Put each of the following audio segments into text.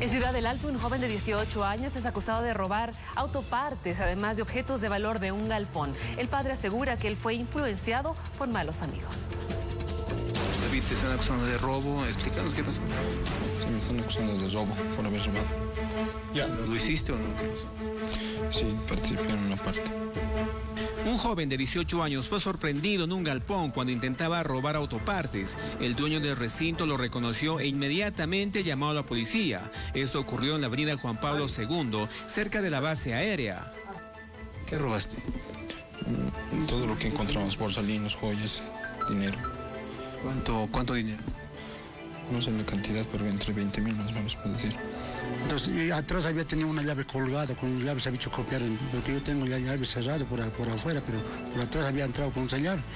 En Ciudad del Alto, un joven de 18 años es acusado de robar autopartes, además de objetos de valor de un galpón. El padre asegura que él fue influenciado por malos amigos. David, te están acusando de robo. Explícanos qué pasó. Sí, me están acusando de robo por haber robado. ¿Ya lo hiciste o no? Sí, participé en una parte. Un joven de 18 años fue sorprendido en un galpón cuando intentaba robar autopartes. El dueño del recinto lo reconoció e inmediatamente llamó a la policía. Esto ocurrió en la avenida Juan Pablo II, cerca de la base aérea. ¿Qué robaste? Todo lo que encontramos, borsalinos, joyas, dinero. ¿Cuánto dinero? No sé la cantidad, pero entre 20.000 más o menos, puedo decir. Entonces, atrás había tenido una llave colgada, con llave se había hecho copiar, porque yo tengo la llave cerrada por afuera, pero por atrás había entrado con esa llave.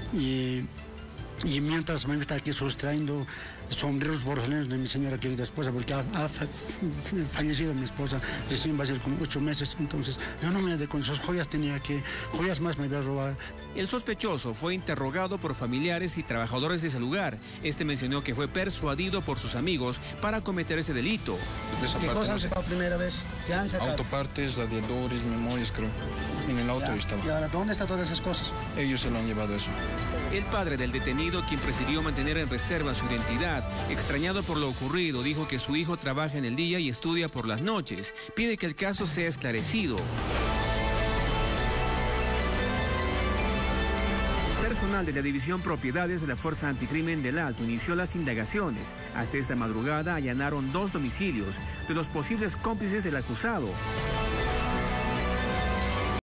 Y mientras me está aquí sustrayendo sombreros borsalinos de mi señora querida esposa, porque ha fallecido mi esposa, recién va a ser como 8 meses, entonces yo no me de con sus joyas, joyas más me había robado. El sospechoso fue interrogado por familiares y trabajadores de ese lugar. Este mencionó que fue persuadido por sus amigos para cometer ese delito. ¿Qué cosas han sacado primera vez? ¿Qué han sacado? Autopartes, radiadores, memorias, creo. En el auto estaba. ¿Y ahora dónde están todas esas cosas? Ellos se lo han llevado eso. El padre del detenido, quien prefirió mantener en reserva su identidad, extrañado por lo ocurrido, dijo que su hijo trabaja en el día y estudia por las noches. Pide que el caso sea esclarecido. Personal de la División Propiedades de la Fuerza Anticrimen del Alto inició las indagaciones. Hasta esta madrugada allanaron 2 domicilios de los posibles cómplices del acusado.